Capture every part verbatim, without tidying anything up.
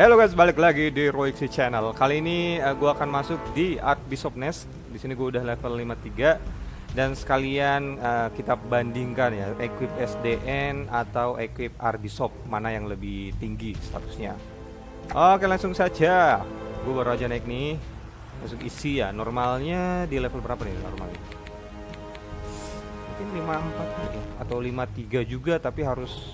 Halo guys, balik lagi di Roixy Channel. Kali ini uh, gue akan masuk di Archbishop Nest. Di sini gue udah level lima puluh tiga dan sekalian uh, kita bandingkan ya, equip S D N atau equip Archbishop, mana yang lebih tinggi statusnya. Oke, langsung saja. Gue baru aja naik nih. Masuk isi ya. Normalnya di level berapa nih normalnya? Mungkin lima puluh empat ya, atau lima puluh tiga juga, tapi harus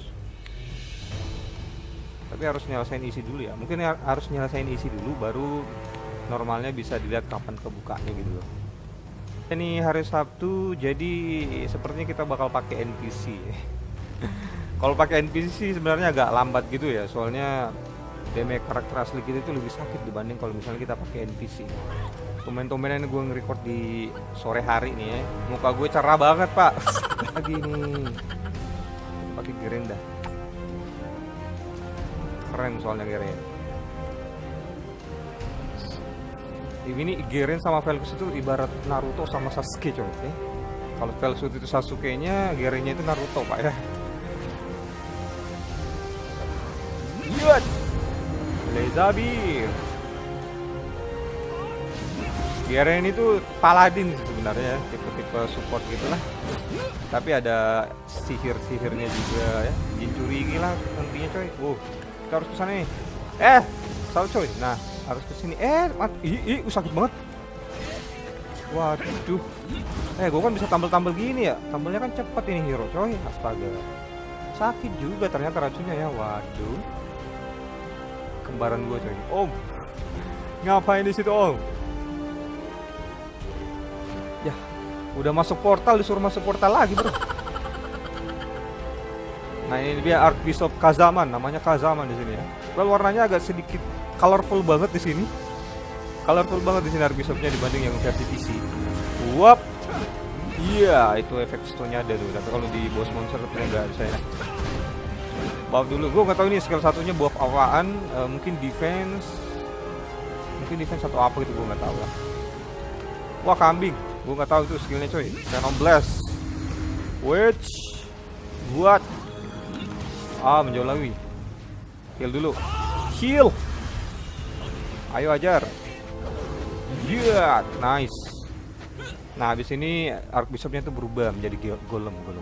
tapi harus nyelesain isi dulu ya. Mungkin harus nyelesain isi dulu baru normalnya bisa dilihat kapan kebukanya gitu loh. Ini hari Sabtu, jadi sepertinya kita bakal pakai N P C. Kalau pakai N P C sebenarnya agak lambat gitu ya, soalnya damage karakter asli kita itu lebih sakit dibanding kalau misalnya kita pakai N P C. Tumben-tumbenan gue nge-record di sore hari nih ya. Muka gue cerah banget pak. Lagi nih pakai Geren dah, keren soalnya Geren. Ini Geren sama Vel'Koz itu ibarat Naruto sama Sasuke coy. Eh? Kalau Vel'Koz itu Sasuke-nya, Gerennya itu Naruto pak ya. Lihat, Laser. Geren itu paladin sebenarnya, tipe-tipe support gitulah. Tapi ada sihir-sihirnya juga ya. Jinchuri gila nantinya coy. Wow, kita harus kesana nih. Eh, salah coy. Nah, harus kesini. Eh, mati. Ih, ih, sakit banget. Waduh. Eh, gue kan bisa tambal-tambal gini ya. Tambalnya kan cepat ini hero coy. Astaga. Sakit juga ternyata racunnya ya. Waduh. Kembaran gue coy. Om. Ngapain di situ, Om? Ya, udah masuk portal disuruh masuk portal lagi, bro. Nah, ini dia Archbishop Kazaman, namanya Kazaman di sini ya. Well, warnanya agak sedikit colorful banget di sini. Colorful banget di sini Archbishopnya dibanding yang versi P C. Wap. Iya, itu efek stone-nya ada tuh. Tapi kalau di boss monster itu enggak bisa ya. Buff dulu. Gue nggak tahu ini skill satunya buff apaan. Uh, mungkin defense. Mungkin defense atau apa gitu, gue nggak tahu lah. Wah, kambing. Gue nggak tahu itu skillnya coy. Venom Blast. Which buat ah menjauhi. Heal dulu. Heal. Ayo ajar. Yeah, nice. Nah, habis ini Archbishopnya itu berubah menjadi golem, golem.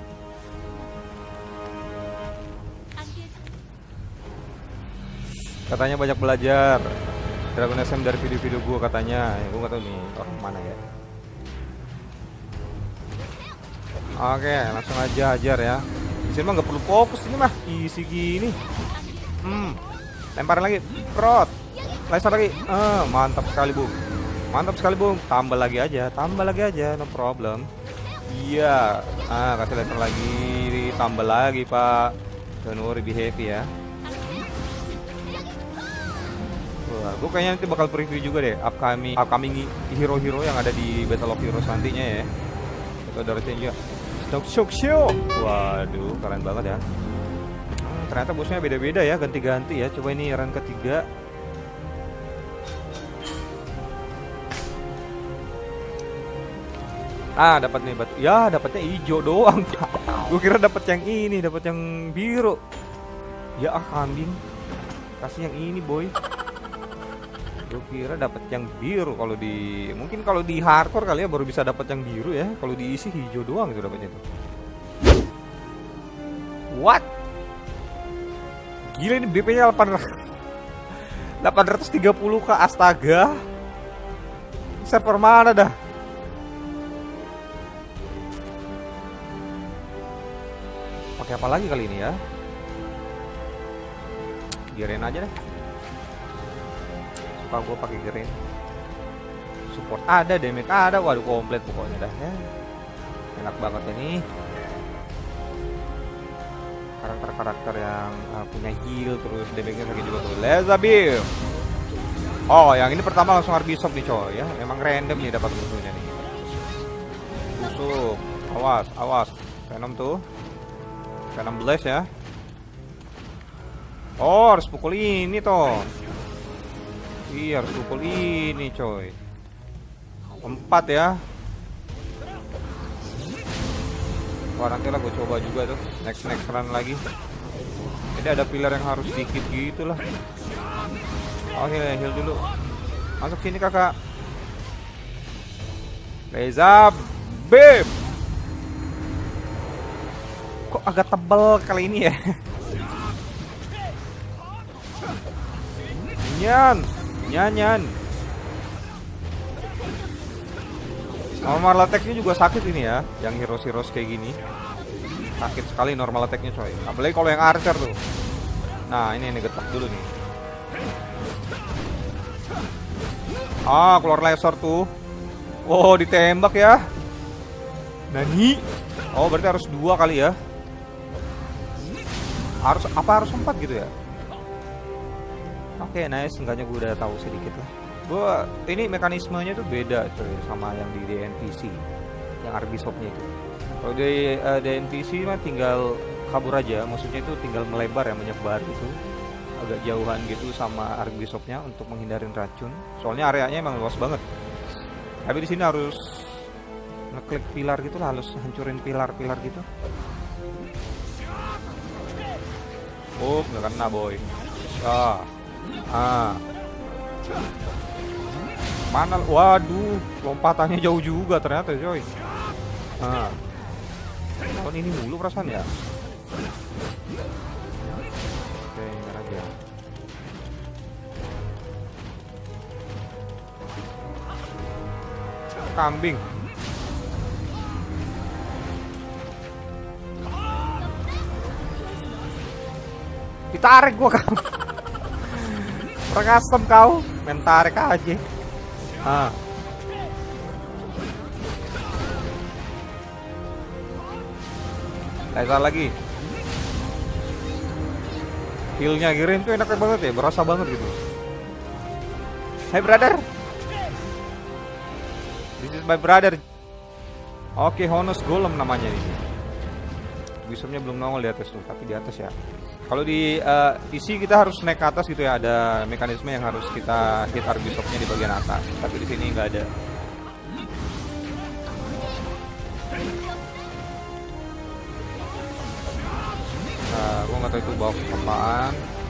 Katanya banyak belajar Dragon S M dari video-video gue katanya. Ya, gue nggak tahu nih orang mana ya. Oke, langsung aja ajar ya. Di sini mah nggak perlu fokus, ini mah isi gini. Hmm, lempar lagi, prot, laser lagi. Eh, mantap sekali bung, mantap sekali bung. Tambah lagi aja, tambah lagi aja, no problem. Iya, ah kasih laser lagi, tambah lagi pak. Don't worry, be happy ya. Wah, gue kayaknya nanti bakal preview juga deh upcoming upcoming hero-hero yang ada di Battle of Heroes nantinya ya. Itu ada recenya. Shock shock shock. Waduh, keren banget ya. Hmm, ternyata bosnya beda-beda ya, ganti-ganti ya. Coba ini run ketiga. Ah, dapat nih batu. Ya, dapatnya hijau doang. Gue kira dapat yang ini, dapat yang biru. Ya ah, kambing. Kasih yang ini, boy. Gue kira dapat yang biru. Kalau di mungkin kalau di hardcore kali ya baru bisa dapat yang biru ya. Kalau diisi hijau doang itu dapatnya tuh. What? Gila, ini B P-nya delapan ratus tiga puluh k, astaga. Server mana dah? Pakai apa lagi kali ini ya? Geren aja deh. Suka gue pakai Geren. Support ada, damage ada, waduh komplit pokoknya dah ya. Enak banget ini. Karakter-karakter yang uh, punya heal terus damage-nya lagi juga tuh. Laser Beam. Oh, yang ini pertama langsung Archbishop nih coy ya. Emang random nih dapat musuhnya nih. Busuk. Awas, awas. Venom tuh. Venom Blast ya. Oh, harus pukul ini toh. Iya, harus pukul ini coy. Empat ya. Wah, nanti lah gue coba juga tuh. Next next run lagi. Jadi ada pilar yang harus dikit gitu lah. Oke, heal dulu. Masuk sini kakak. Reza Beam. Kok agak tebal kali ini ya? Nyan, nyanyan. Normal attack-nya juga sakit ini ya, yang heroes-heroes kayak gini. Sakit sekali normal attack-nya coy. Apalagi kalau yang archer tuh. Nah, ini ini getak dulu nih. Ah, keluar laser tuh. Oh, ditembak ya. Nani? Oh, berarti harus dua kali ya. Harus apa harus empat gitu ya? Oke, okay, nice. Enggaknya gue udah tahu sedikit lah. Gue ini mekanismenya tuh beda coy sama yang di D N P C, yang Archbishop-nya itu. Kalau di uh, D N P C mah tinggal kabur aja, maksudnya itu tinggal melebar ya, menyebar gitu. Agak jauhan gitu sama Archbishop-nya untuk menghindarin racun. Soalnya areanya emang luas banget. Tapi di sini harus ngeklik pilar gitu lah, harus hancurin pilar-pilar gitu. Oh, nggak kena boy. Ah, ah. Mana? Waduh, lompatannya jauh juga ternyata coy. Ah. Tahun ini mulu perasaan ya. Oke, nggak aja. Kambing. Ditarik gua kamu. Orang custom kau, main tarik aja. Ah. Laser lagi. Healnya Girin tuh enak banget ya, berasa banget gitu. Hey brother. This is my brother. Oke, Honus Golem namanya ini. Wisdomnya belum nongol di atas tuh, tapi di atas ya. Kalau di uh, P C kita harus naik ke atas gitu ya, ada mekanisme yang harus kita hit Archbishop-nya di bagian atas. Tapi di sini nggak ada. Nah, gua nggak tahu itu bawa apaan.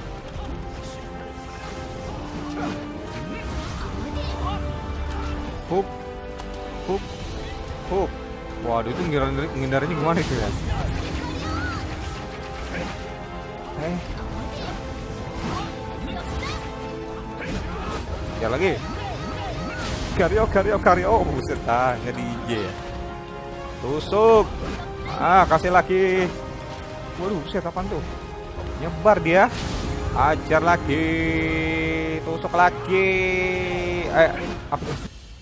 Hup, hup, hup. Waduh, itu ngindarinnya gimana itu ya? Eh, ya lagi. Karyo, karyo, karyo. Oh, buset, ah, nge-D J ya. Tusuk. Ah, kasih lagi. Waduh, buset, apaan tuh? Nyebar dia. Ajar lagi. Tusuk lagi. Eh, apa tuh?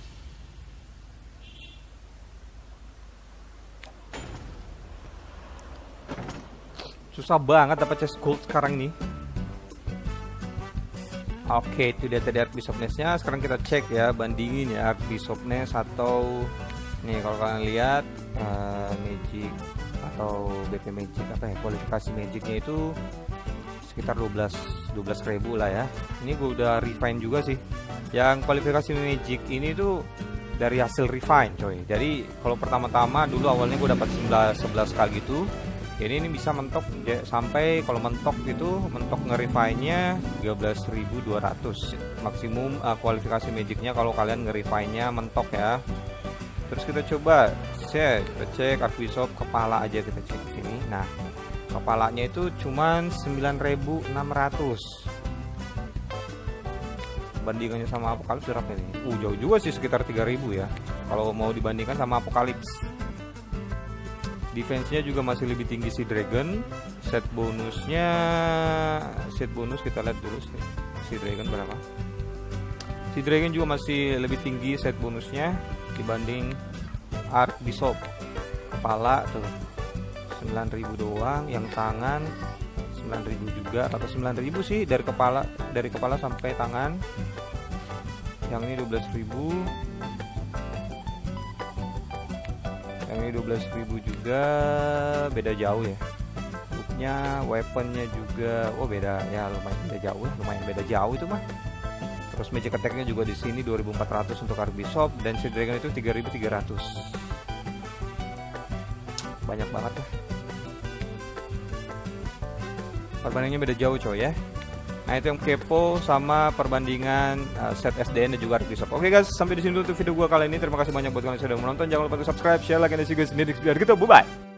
Susah banget dapat chest gold sekarang nih. Oke, itu dia tadi Archbishop-nya. Sekarang kita cek ya, bandingin ya Archbishop-nya atau nih kalau kalian lihat uh, Magic atau B P Magic apa ya, kualifikasi Magicnya itu sekitar dua belas ribu lah ya. Ini gue udah refine juga sih. Yang kualifikasi Magic ini tuh dari hasil refine coy. Jadi kalau pertama-tama dulu awalnya gue dapat sebelas kali gitu. Jadi ini bisa mentok ya, sampai kalau mentok itu mentok nge-refine-nya tiga belas ribu dua ratus maksimum uh, kualifikasi Magicnya kalau kalian nge-refine-nya mentok ya. Terus kita coba cek, kita cek Archbishop kepala aja, kita cek sini. Nah, kepalanya itu cuman sembilan ribu enam ratus. Bandingannya sama Apokalips berapa ini? Uh, jauh juga sih, sekitar tiga ribu ya. Kalau mau dibandingkan sama Apokalips. Defense-nya juga masih lebih tinggi si Dragon. Set bonusnya, set bonus kita lihat dulu sih. Si Dragon berapa? Si Dragon juga masih lebih tinggi set bonusnya dibanding Archbishop. Kepala tuh sembilan ribu doang, yang tangan sembilan ribu juga atau sembilan ribu sih dari kepala, dari kepala sampai tangan. Yang ini dua belas ribu. Yang ini dua belas ribu juga, beda jauh ya. Booknya, weaponnya juga, oh beda ya, lumayan beda jauh, lumayan beda jauh itu mah. Terus magic attack-nya juga di sini dua ribu empat ratus untuk Archbishop dan si Dragon itu tiga ribu tiga ratus. Banyak banget lah. Perbandingannya beda jauh coy ya. Nah itu yang kepo sama perbandingan uh, set S D N dan juga Arc Bishop. Oke guys, sampai di sini dulu untuk video gua kali ini. Terima kasih banyak buat kalian yang sudah menonton. Jangan lupa untuk subscribe, share, like, dan see you guys in the next video. Gitu, bye bye.